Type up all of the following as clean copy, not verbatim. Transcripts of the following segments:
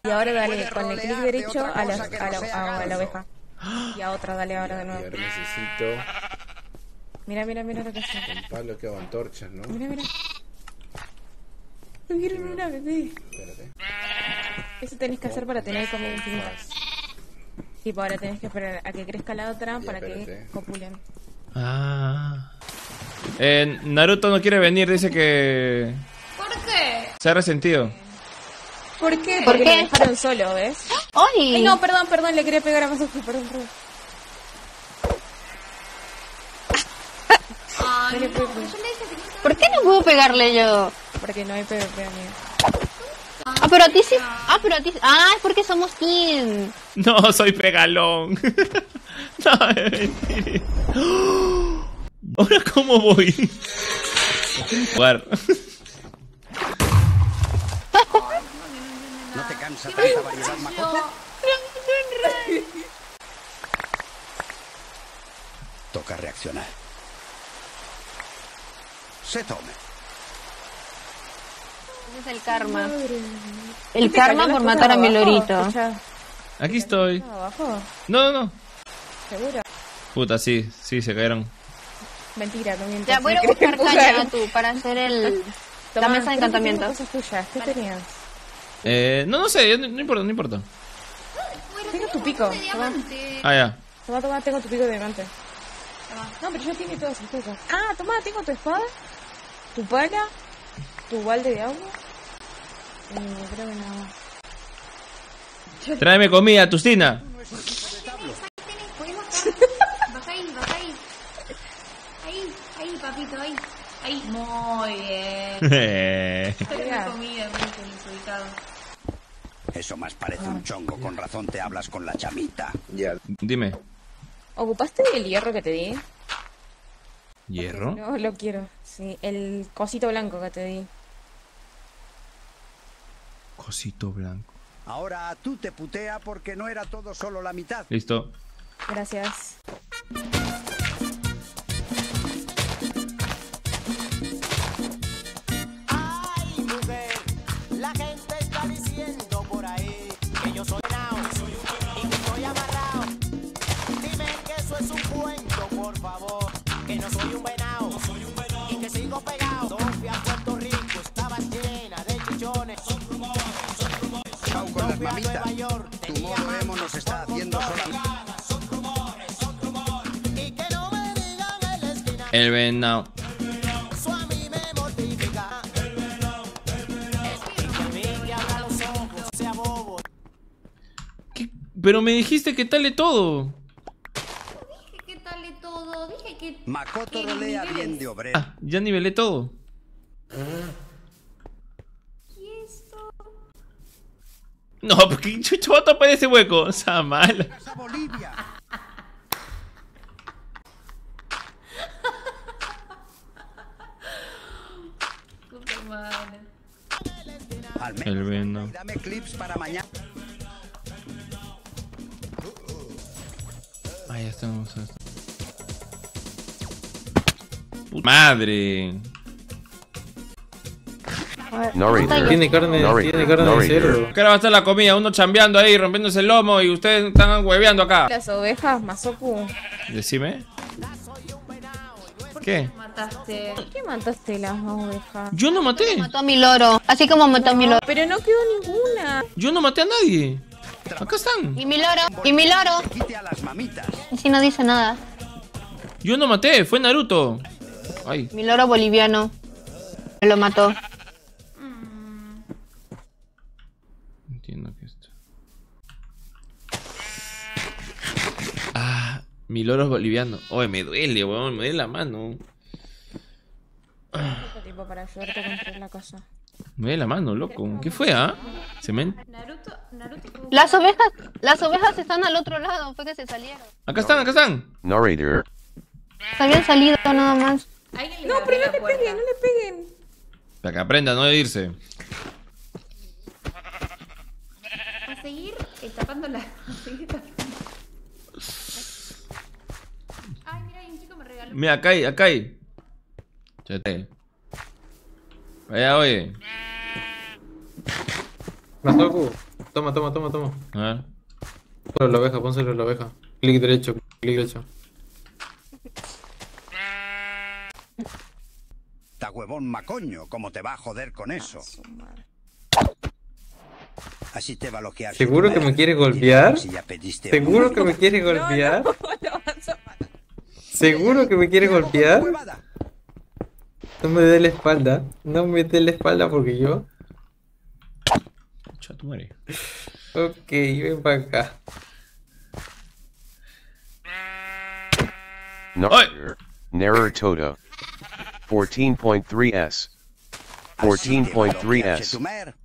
Y ahora dale con el clic derecho a la oveja. Y a otra, dale ahora de Y nuevo. ahora necesito Mira lo que hace. un palo que hago antorchas, ¿no? Mira. Tuvieron una bebé. Espérate. Eso tenés que hacer para tener comida infinita. Tipo, ahora tenés que esperar a que crezca la otra Ya, para que espérate. copulen. Naruto no quiere venir, dice que ¿Por qué? se ha resentido. ¿Por qué? ¿Por Porque qué? lo dejaron solo, ¿ves? ¡Ay! Ay, no, perdón, le quería pegar a Masaku, perdón. Ay, Dale, no, pues. yo le dije que no. ¿Por qué no puedo pegarle yo? Porque no hay PvP, amigo. Ah, pero a ti sí. Ah, pero a ti. Ah, es porque somos team. No, soy pegalón. No, es mentira. Ahora, ¿cómo voy? Jugar. ¿No te cansa tanta variedad, Makoto? Toca reaccionar. Se tome. Ese es el karma. ¿Qué El te karma cayó por las matar a cosas mi abajo? lorito. Escuchá, Aquí estoy. ¿abajo? No. ¿Seguro? Puta, sí, se cayeron. Mentira, no mientas. Ya, voy a me buscar querés caña empujar. tú para hacer la Tomá, mesa de creo que encantamientos. tengo cosas tuyas. ¿Qué tenías? No sé, no importa. Tengo tu pico. De diamante. Ah, ya. Toma, tengo tu pico de diamante. No, pero yo tiene todas esas cosas. Ah, toma, tengo tu espada, tu pala, tu balde de agua. Creo que nada más. Tráeme comida, Tustina. Podemos baja ahí. Ahí, papito, ahí. Muy bien. Tengo comida, muy desubicado. Eso más parece un chongo. Con razón te hablas con la chamita. Ya. Dime. ¿Ocupaste el hierro que te di? ¿Hierro? No, lo quiero. Sí, el cosito blanco que te di. Cosito blanco. Ahora tú te putea porque no era todo solo la mitad. Listo. Gracias. Ay, mujer, la gente está diciendo por ahí que yo soy nao y que estoy amarrado. Dime que eso es un cuento, por favor, que no soy un venao y que sigo pegado. Sofía, Puerto Rico, estabas llena de chichones. Chao con las mamitas. Tu modo emo nos está haciendo solamente. Y que no me digan en la esquina, El venado. eso a mí me mortifica. A mí que abra los ojos, sea bobo. ¿Qué? Pero me dijiste que tal de todo. Dije que tal de todo. Dije que. Makoto que rolea niveles. bien de obrero. Ah, ya nivelé todo. ¿Y esto? No, porque chucho va a tapar ese hueco. O sea, mal. ¡A Bolivia! Puta madre. Al menos El venado. dame clips para mañana. Ah, ya estamos. Puta madre. Tiene carne de cerdo. Acá va a estar la comida, uno chambeando ahí, rompiéndose el lomo y ustedes están hueveando acá. Las ovejas, Masoku. Decime. ¿Qué? Mataste. ¿Por qué mataste las ovejas? Yo no maté. Mató a mi loro. Así como mató a mi loro. Pero no quedó ninguna. Yo no maté a nadie. Acá están. Y mi loro. Y mi loro. Quite a las mamitas. Y si no dice nada. Yo no maté, fue Naruto. Ay. Mi loro boliviano. Me lo mató. Entiendo que esto. Ah, mi loro es boliviano. Oye, me duele, weón, me duele la mano. Tipo para ayudarte a construir la casa. Me duele la mano, loco. ¿Qué fue, ah? ¿Cemento? Naruto. Las ovejas están al otro lado. Fue que se salieron. Acá están, acá están. Narrator. Se habían salido nada más. Alguien le No, abrió pero no la le puerta. peguen, no le peguen. Para que aprenda, no de irse. A seguir tapando la. A seguir tapando. Ay, mira, hay un chico me regaló. Mira, acá hay, acá hay. Chate. Allá, oye. Masoku. Toma. A ver. Pónselo a la oveja, pónselo a la oveja. Clic derecho, clic derecho. Ta huevón macoño, ¿cómo te va a joder con eso? Así te va lo que hace. ¿Seguro que me quiere golpear? Si ya pediste ¿Seguro que me quiere golpear? ¿Seguro que me quiere golpear? No me dé la espalda. No me dé la espalda porque yo... Chao, tu madre. Ok, ven para acá. Naruto. 14.3S. 14.3S.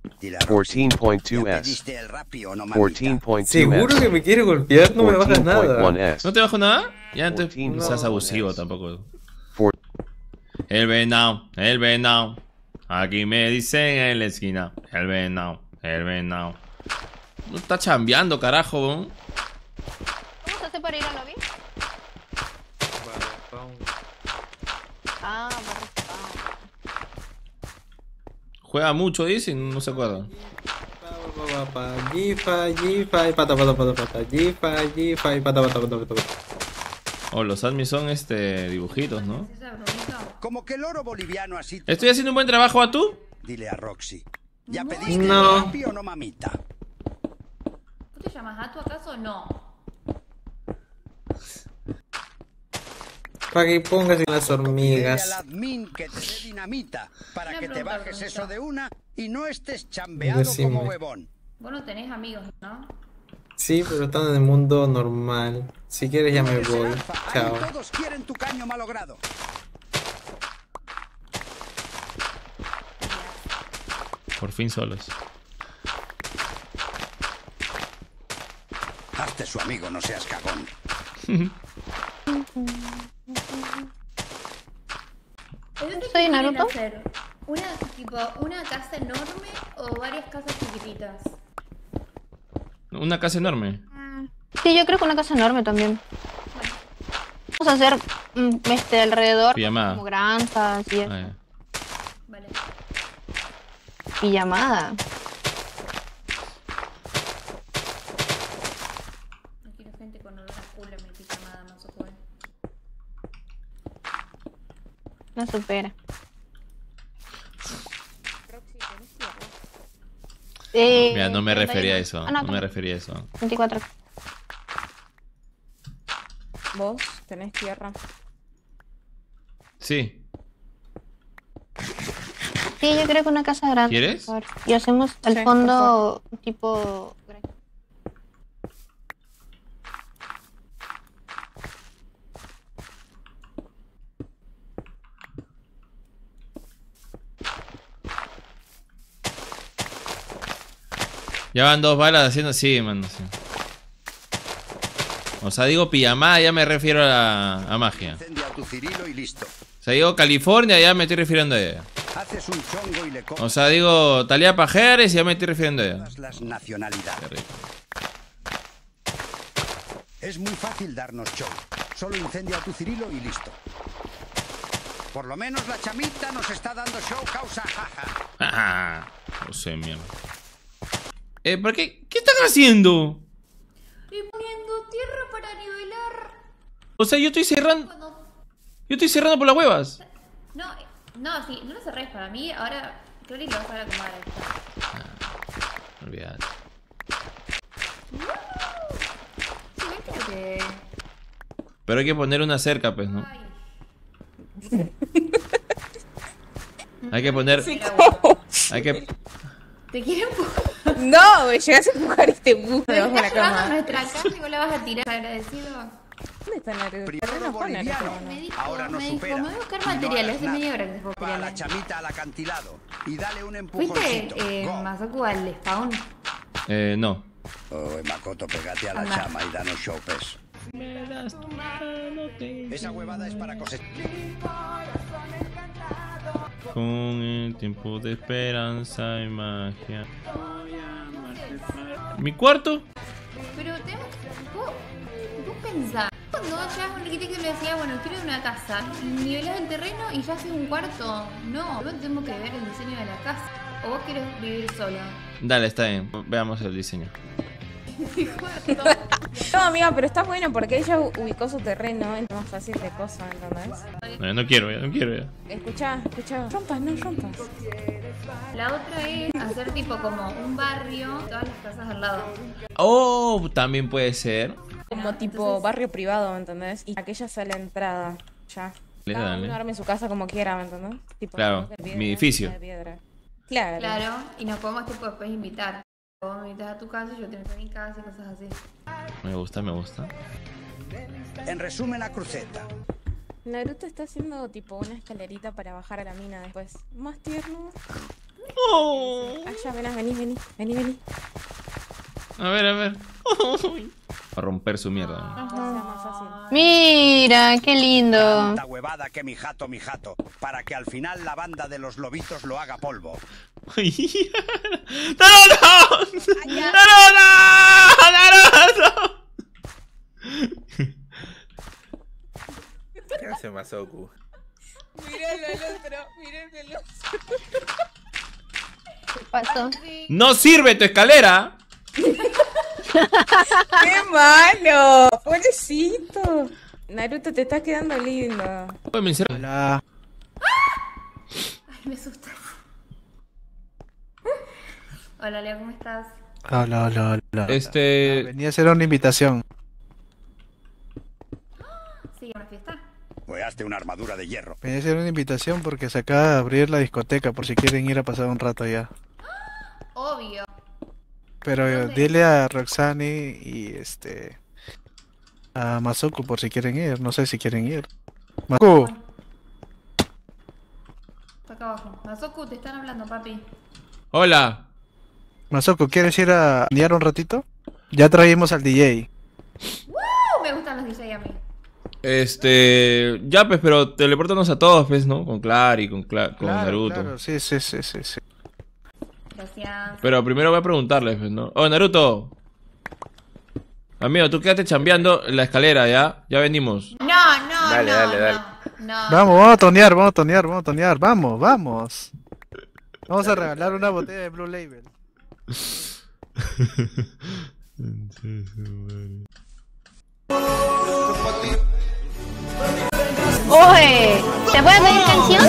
14.2S. 14.2S. ¿Seguro que me quiere golpear? No me bajas nada. ¿No te bajo nada? Ya antes no seas abusivo tampoco. El venado. Aquí me dicen en la esquina. El venado. No está chambeando, carajo. ¿Cómo se hace para ir al lobby? Ah, Juega mucho, dice, no se acuerda. Oh, los admins son dibujitos, ¿no? Como que el oro boliviano así. ¿Estoy haciendo un buen trabajo a tú? Dile a Roxy. ¿Ya pediste No. el Rappi o no, mamita? ¿Tú te llamas Atu acaso o no? Para que pongas en las Dile al hormigas. admin que te dé dinamita para Una que te pregunta, bajes pregunta. eso de una y no estés chambeado Decime. como huevón. Vos no tenés amigos, ¿no? Sí, pero están en el mundo normal. Si quieres ya me Eres el voy. alfa, ahí Chao. todos quieren tu caño malogrado. Por fin solos. Hazte su amigo, no seas cagón. ¿Soy Naruto? Hacer una casa enorme o varias casas chiquititas. Una casa enorme. Sí, yo creo que una casa enorme también. Vamos a hacer alrededor Pijamada. como granjas y eso. Ah, ya. Vale. Pijamada. No quiero gente con olor a culo en mi pijamada, no se puede. No supera. Mira, no me 31. refería a eso. Ah, no, No me refería a eso. 24. Vos tenés tierra. Sí. Sí, yo creo que una casa grande. ¿Quieres? mejor. Y hacemos al Sí, fondo tipo... Ya van 2 balas haciendo así, mano. Sí. O sea, digo pijamada, ya me refiero a magia. Incendia tu Cirilo y listo. O sea, digo California, ya me estoy refiriendo a ella. Haces un chongo y le comes O sea, digo Talía Pajeres, ya me estoy refiriendo a ella. todas las nacionalidades. Qué rico. Es muy fácil darnos show. Solo incendia tu Cirilo y listo. Por lo menos la chamita nos está dando show causa jaja. No sé, mierda. ¿Por qué? ¿Qué están haciendo? Estoy poniendo tierra para nivelar. O sea, yo estoy cerrando. Cuando... Yo estoy cerrando por las huevas. No, sí, no lo cerrés para mí. Ahora, Clori lo vas a ver a tomar. Olvídate. Sí, ven que... Pero hay que poner una cerca, pues, ¿no? Ay, Hay que poner. ¿Cómo? Hay que. te quiero empujar. No, güey, llegas a empujar este bus Me debajo de la estás llevando a cama. nuestra casa y vos la vas a tirar. Agradecido. ¿Dónde está Naruto? Primero No pone boliviano. Naruto, Me no. dijo, Ahora nos me dijo, supera. me voy a buscar Y no materiales. hagas Hace nada. media hora que se fue Va a la materiales. chamita al acantilado y dale un ¿Fuiste empujoncito. Go. Masaku al spawn? No. Oh, Makoto, pégate a la Anda. chama y danos show, pez. Esa huevada es para cosechar. Con el tiempo de esperanza y magia. ¿Mi cuarto? Pero tenemos que... Vos pensás. Cuando No, ya es un arquitecto que me decía, bueno, quiero una casa. Nivelás el terreno y ya haces un cuarto. No, yo tengo que ver el diseño de la casa. ¿O vos querés vivir solo? Dale, está bien. Veamos el diseño. No, amiga, pero está bueno porque ella ubicó su terreno, es más fácil de cosas, ¿entendés? No, no quiero ya. Escuchá, rompas, no rompas. La otra es hacer tipo como un barrio, todas las casas al lado. Oh, también puede ser. Como tipo barrio privado, ¿me entendés? Y aquella sea la entrada, ya. Cada uno arme su casa como quiera, ¿me entendés? Tipo, claro, mi edificio. Claro. Claro, y nos podemos tipo después invitar. Vos me invitas a tu casa y yo te invito a mi casa y cosas así. Me gusta. En resumen, la cruceta. Naruto está haciendo tipo una escalerita para bajar a la mina después. Más tierno. Oh. Allá, vení. A ver. A romper su mierda. Más fácil. Mira, qué lindo. Tanta huevada que mi jato, para que al final la banda de los lobitos lo haga polvo. ¡Naruto! ¿Qué hace Masoku? Mírenlo el otro. ¿Qué pasó? ¡No sirve tu escalera! ¡Qué malo! ¡Pobrecito! Naruto, te estás quedando lindo. Hola. Ay, me asustas. Hola, Leo, ¿cómo estás? Hola. Venía a hacer una invitación. Sí, a una fiesta. Pues hazte una armadura de hierro. Venía a hacer una invitación porque se acaba de abrir la discoteca por si quieren ir a pasar un rato allá. Obvio. Pero dile a Roxani y a Masoku por si quieren ir. No sé si quieren ir. Masoku. Está acá abajo. Masoku, te están hablando, papi. Hola. Masoku, ¿quieres ir a niar un ratito? Ya traímos al DJ. Me gustan los DJ a mí. Ya pues, pero teleportanos a todos, pues, ¿no? Con Clary, con Naruto. Claro, sí. Gracias. Pero primero voy a preguntarles, pues, ¿no? Oh, Naruto. Amigo, tú quédate chambeando en la escalera, ¿ya? Ya venimos. No. Dale. No. Vamos a tonear. Vamos. Vamos a regalar una botella de Blue Label. Oye, ¿te puedo pedir canción?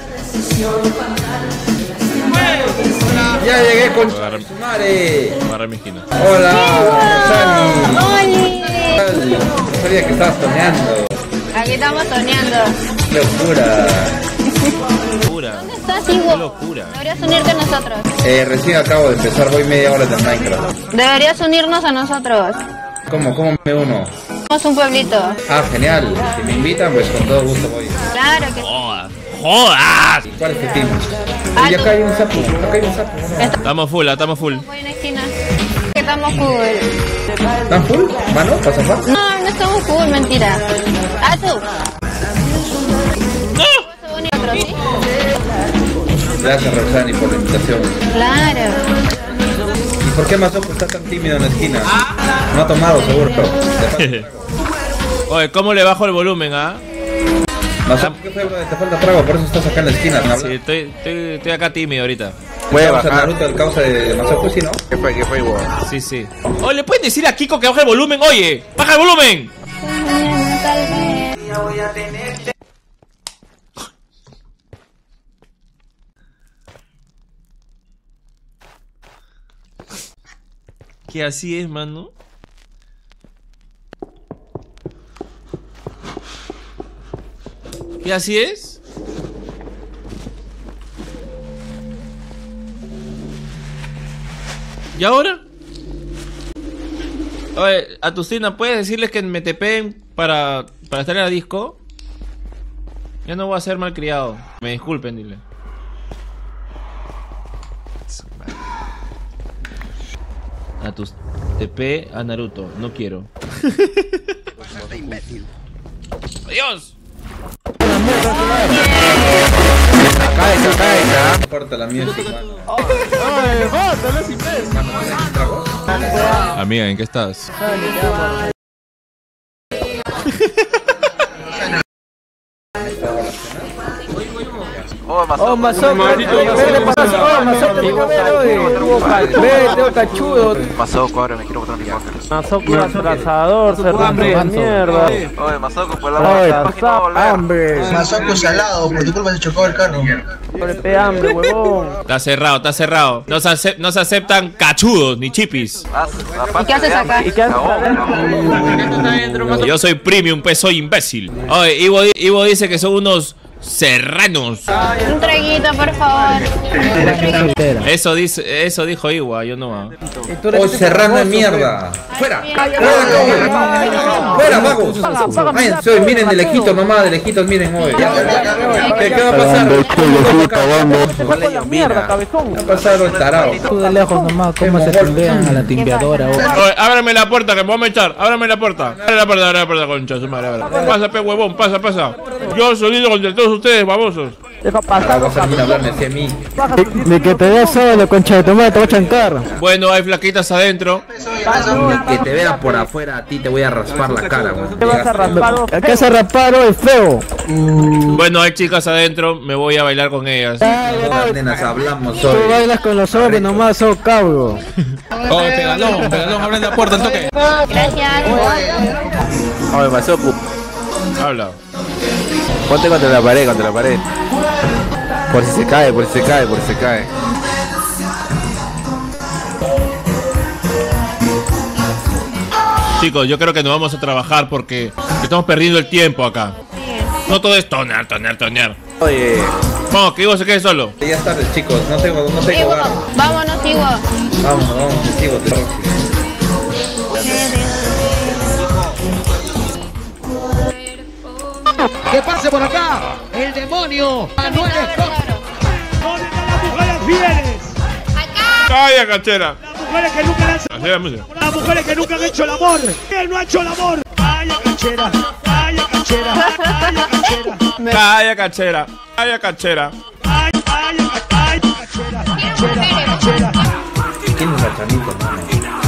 Ya llegué con Agarra mi esquina. Hola, ¡Oli! Rosani. No sabía que estabas toneando. Aquí estamos toneando. Locura. ¿Dónde estás, Ivo? Qué locura. Deberías unirte a nosotros. Recién acabo de empezar, voy media hora de Minecraft. Deberías unirnos a nosotros. ¿Cómo me uno? Somos un pueblito. Ah, genial. Si me invitan, pues con todo gusto voy. Claro que sí. ¡Jodas! ¿Y cuál es tu team? Y acá hay un sapo, ¿no? Estamos full. Voy en la esquina. Que estamos cool. ¿Están full? ¿Mano? ¿Pasa más? No estamos cool, mentira. Ah, tú. ¡No! ¿Se une otro, sí? Gracias, Roxani, por la invitación. Claro. ¿Y por qué Masoku está tan tímido en la esquina? No ha tomado, seguro. Oye, ¿cómo le bajo el volumen, ah? Masoku, ¿qué fue? Te falta trago, por eso estás acá en la esquina. ¿No? Sí, estoy acá tímido ahorita. Voy a bajar Naruto el causa de Masoku, ¿sí, no? ¿Qué fue, igual? Sí. Oye, ¿le puedes decir a Kiko que baje el volumen? Oye, ¡baja el volumen! Que así es, mano. ¿Qué así es? ¿Y ahora? Oye, Atustina, ¿puedes decirles que me tepeen para estar en la disco? Ya no voy a ser malcriado. Me disculpen, dile. TP a Naruto, no quiero. ¡Adiós! No importa la music, Amiga, ¿en qué estás? Oh, Mazoco, vete paso, Mazoco, vete, cachudo. Mazoco, ahora me quiero botar mi póker. Mazoco, atrasador, cerrando de mierda. Oye, Mazoco, pues la hambre. Mazoco salado, por tu culpa se chocó el carro. Por hambre, huevón. Está cerrado, está cerrado. No se aceptan cachudos ni chipis. ¿Y qué haces acá? ¿Y qué haces acá? Yo soy premium, pues soy imbécil. Oye, Ivo dice que son unos serranos. Un traguito, por favor. Eso dijo Ivo, yo no. Oh, serrano de mierda. ¡Fuera! ¡Fuera, vagos! Váyanse, miren de lejitos, mamá, de lejitos, miren hoy. ¿Qué va a pasar? Mierda, cabezón. ¿Qué va a pasar el tarado? Tú de lejos nomás, cómo se timbean a la timbeadora. Oye, ábrame la puerta que me voy a echar. Ábrame la puerta. Abre la puerta, concha, su madre. Pasa, pe huevón, pasa. Yo solito contra todos ustedes, babosos. Deja pasar. Vas a venir a hablarme hacia mí. De que te veas solo, concha de tu madre, te voy a chancar. Bueno, hay flaquitas adentro. Que te vean por afuera, a ti te voy a raspar la cara, güey. Te vas a raspar. Acá se raparon es feo. Bueno, hay chicas adentro, me voy a bailar con ellas. Las nenas hablamos Tú hoy. bailas con los hombres nomás, sos cabro. Oye, pegalón, abre la puerta, el toque. Gracias. Oye, Mazoco, Habla. ponte contra la pared. Por si se cae. Chicos, yo creo que nos vamos a trabajar porque estamos perdiendo el tiempo acá. No todo es tonear. Oye. Vamos, que Ivo se quede solo. Ya es tarde, chicos, no tengo Ivo, ganas. vámonos, Ivo. Vamos, Ivo, te robo. ¿Qué pase por acá? El demonio. Manuel Escobar. ¿Dónde están las mujeres fieles? ¡Calla, cachera! Las mujeres que nunca las mujeres que nunca han hecho el amor. Él no ha hecho el amor. Calla, cachera. Calla, cachera. ¡Calla, cachera! ¡Calla, cachera! Cachera. ¿Quién es la chamita, hermano?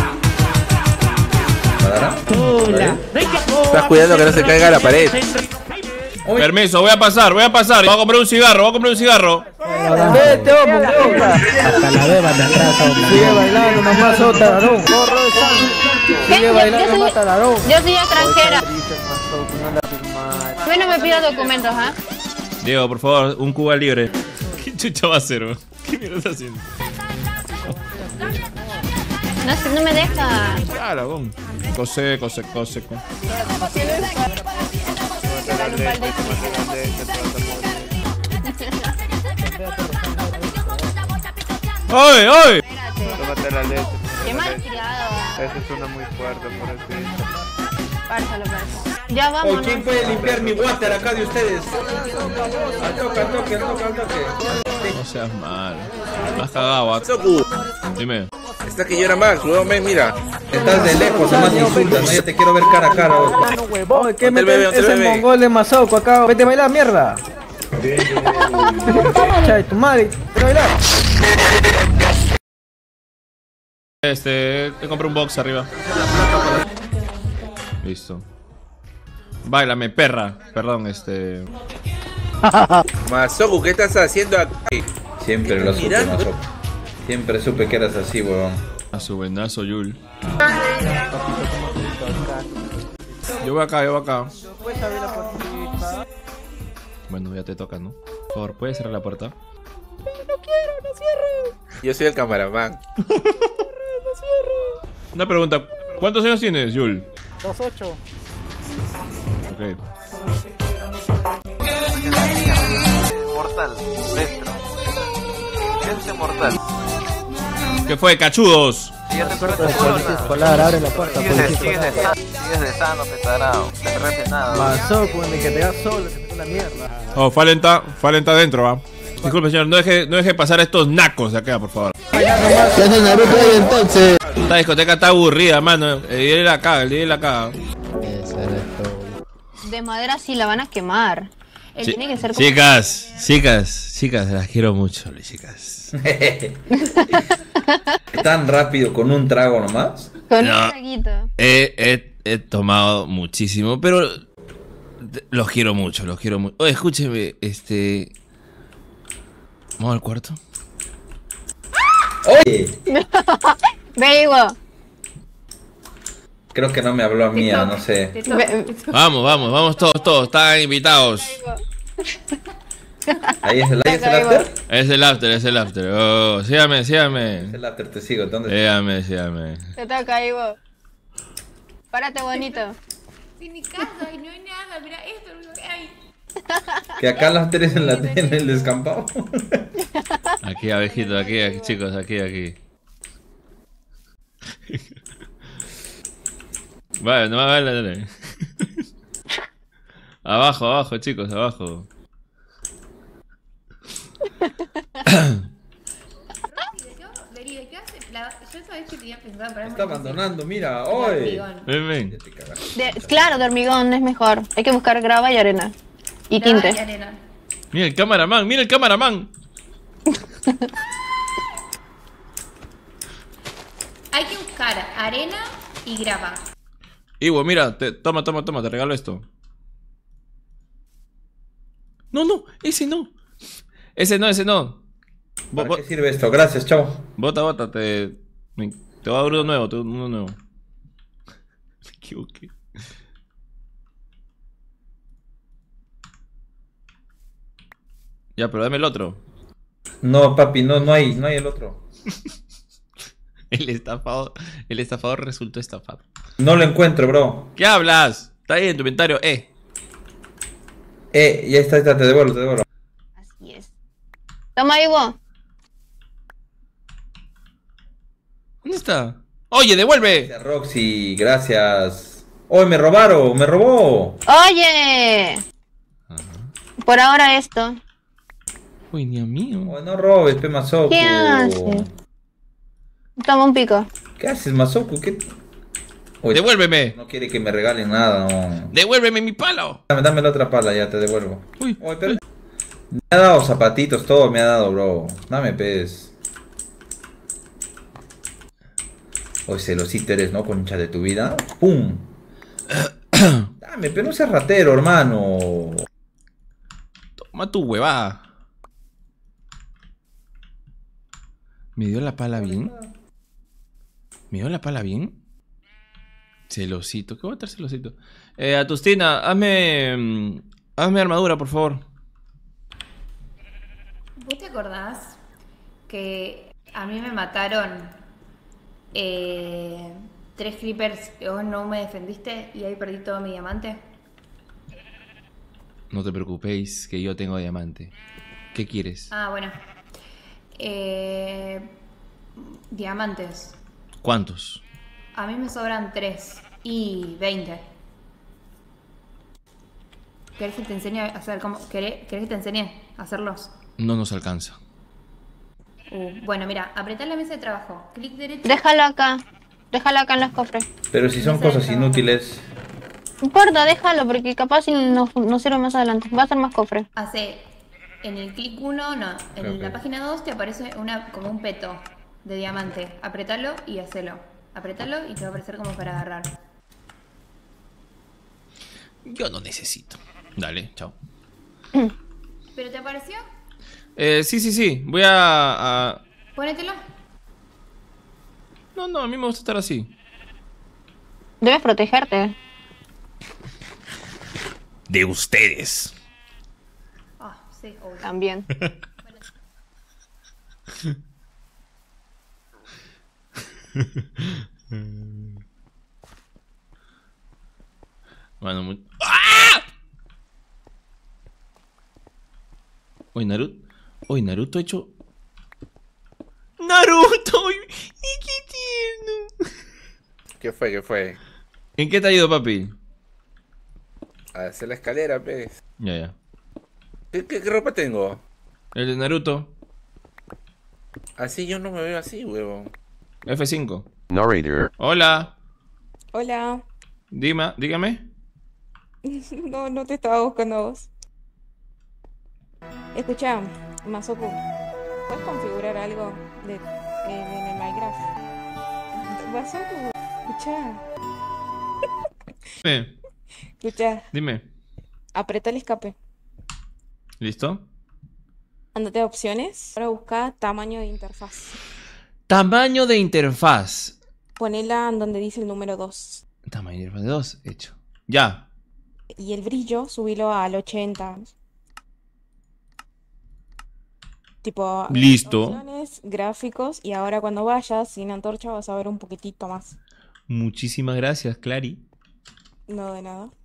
¿La dará? Estás cuidando que no se caiga la pared. Permiso, voy a pasar. Voy a comprar un cigarro. Vete, hombre. Hasta la beba de atrás, hombre. Sigue bailando nomás, talarón. Sigue bailando nomás, talarón. Yo soy extranjera. A mí no me pidas documentos, ¿ah? Diego, por favor, un Cuba libre. ¿Qué chucha va a hacer, bro? ¿Qué mierda está haciendo? No me deja. Claro, bon. Cose. ¡Oye! Tómate la leche. Qué mal criado. Esa es una muy fuerte, por así. Pársalo. Ya vamos. ¿Quién puede limpiar mi water acá de ustedes? Al toque. No seas mal. Me has cagado, Mazoco. Dime. Está que llora Max, huevón, ven, mira. Estás de lejos, nomás insultas, no, ya te quiero ver cara a cara. Oye, ¿qué me es el mongol de Mazoco acá? Vete a bailar, mierda. Chay, tu madre, vete a bailar. Te compré un box arriba. Listo. Báilame, perra. Perdón, Mazoco, ¿qué estás haciendo aquí? Siempre lo supe, Mazoco. Siempre supe que eras así, weón. A su buenazo, Yul. Yo voy acá. Bueno, ya te toca, ¿no? Por favor, ¿puedes cerrar la puerta? No cierro. Yo soy el camaraman. No cierro. Una pregunta. ¿Cuántos años tienes, Yul? 2-8. Ok. Mortal, dentro. Gente mortal. ¿Qué fue, cachudos? Policía escolar, abre la puerta. Sigues de sano, petarado. No te arrepientes nada. Mazoco, ni que te hagas solo, te meto una mierda. Oh, Falenta adentro, va. Disculpe, señor, no deje pasar a estos nacos de acá, por favor. ¿Qué hace Naruto ahí entonces? Esta discoteca está aburrida, mano. El DJ la caga. De madera sí la van a quemar. Él tiene que ser como... Chicas, las quiero mucho, chicas. ¿Tan rápido con un trago nomás? Con un traguito. He tomado muchísimo, pero Los quiero mucho, los quiero mucho. Oye, escúcheme, ¿vamos al cuarto? ¡Oye! Beigo. Creo que no me habló a mí, no sé. Vamos todos, están invitados. ¿Ahí es el after? Es el after. Oh, sígame. Es el after, te sigo. ¿Dónde Sígame. Te toca, Ivo. Párate bonito. En mi casa y no hay nada, mira, esto es lo que hay. Que acá el after es en el descampado. Aquí, abejito, aquí, chicos, aquí. Vale, no vale. Abajo, chicos, abajo. ¿De qué hace? Yo sabés que tenía pensado para. Está abandonando, mira, hoy. Ven. Claro, de hormigón es mejor. Hay que buscar grava y arena. Y tinte. Mira el cameraman. Hay que buscar arena y grava. Ivo, mira, toma, te regalo esto. No, ese no. Ese no. ¿Para qué sirve esto? Gracias, chao. Bota, te voy a dar uno nuevo, Me equivoqué. Ya, pero dame el otro. No, papi, no hay el otro. El estafador resultó estafado. No lo encuentro, bro. ¿Qué hablas? Está ahí en tu inventario, ya está, te devuelvo. Así es. Toma, Ivo. ¿Dónde está? Oye, devuelve. Gracias, Roxy, gracias. ¡Oh, me robó! Oye. Por ahora esto. Uy, ni a mí. Oh, no robes, pe Masoku. ¿Qué haces? Toma un pico. ¿Qué haces, Masoku? Oye, devuélveme. No quiere que me regalen nada, no. Devuélveme mi palo. Dame la otra pala, ya te devuelvo. Uy, pero... Me ha dado zapatitos, todo me ha dado, bro. Dame, pez. Oye, celosito eres, ¿no? Concha de tu vida. ¡Pum! Dame, pero no seas ratero, hermano. Toma tu huevada. ¿Me dio la pala bien? Celosito. ¿Qué va a estar celosito? Atustina, hazme armadura, por favor. ¿Vos te acordás que a mí me mataron 3 creepers y vos no me defendiste y ahí perdí todo mi diamante? No te preocupéis que yo tengo diamante. ¿Qué quieres? Ah, bueno. Diamantes. ¿Cuántos? A mí me sobran 3 y 20. ¿Querés que te enseñe a hacer ¿Querés que te enseñe a hacerlos? No nos alcanza. Bueno, mira, apretá la mesa de trabajo. Clic derecho. Déjalo acá en los cofres. Pero si son cosas inútiles. No importa, déjalo, porque capaz si no sirve más adelante. Va a ser más cofre. Hace en el clic 1, no, en la página 2 te aparece como un peto de diamante. Apretalo y hacelo. Apretalo y te va a aparecer como para agarrar. Yo no necesito. Dale, chao. ¿Pero te apareció? Sí. Voy a... Pónetelo. No, a mí me gusta estar así. Debes protegerte. De ustedes. Ah, sí, obvio. También. Bueno, ¡ah! Hoy Naruto ha hecho... ¡Naruto! ¡Y qué tierno! ¿Qué fue? ¿En qué te ha ido, papi? A hacer la escalera, pez. Ya. ¿Qué ropa tengo? El de Naruto. Así yo no me veo así, huevo. F5. Narrator. Hola. Hola. Dígame. No te estaba buscando a vos. Escucha, Masoku, ¿puedes configurar algo en el Minecraft? Masoku, escucha. Dime. Escucha. Dime. Apreta el escape. ¿Listo? Ándate a opciones. Ahora busca tamaño de interfaz. Tamaño de interfaz. Ponela en donde dice el número 2. Tamaño de interfaz de 2, hecho. Ya. Y el brillo, subilo al 80. Tipo, listo. Opciones, gráficos. Y ahora cuando vayas sin antorcha vas a ver un poquitito más. Muchísimas gracias, Clary. No, de nada.